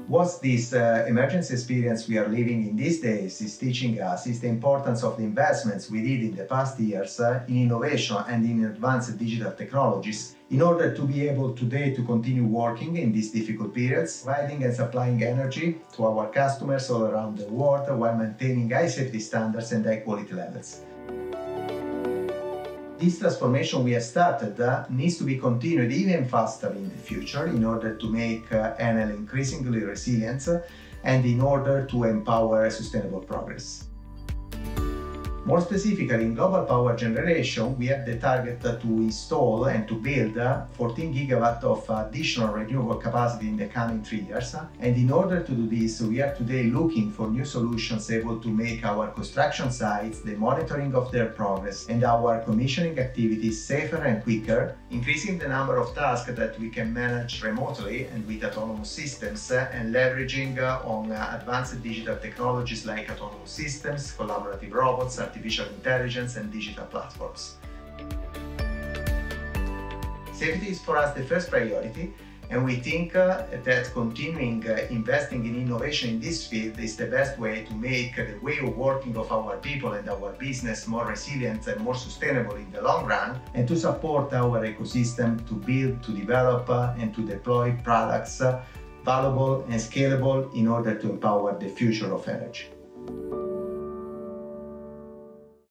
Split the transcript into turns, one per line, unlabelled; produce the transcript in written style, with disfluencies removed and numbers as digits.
What this emergency experience we are living in these days is teaching us is the importance of the investments we did in the past years in innovation and in advanced digital technologies in order to be able today to continue working in these difficult periods, providing and supplying energy to our customers all around the world while maintaining high safety standards and high quality levels. This transformation we have started needs to be continued even faster in the future in order to make Enel increasingly resilient and in order to empower sustainable progress. More specifically, in global power generation, we have the target to install and to build 14 gigawatts of additional renewable capacity in the coming 3 years. And in order to do this, we are today looking for new solutions able to make our construction sites, the monitoring of their progress, and our commissioning activities safer and quicker, increasing the number of tasks that we can manage remotely and with autonomous systems, and leveraging on advanced digital technologies like autonomous systems, collaborative robots, artificial intelligence, and digital platforms. Safety is for us the first priority, and we think that continuing investing in innovation in this field is the best way to make the way of working of our people and our business more resilient and more sustainable in the long run, and to support our ecosystem to build, to develop, and to deploy products valuable and scalable in order to empower the future of energy.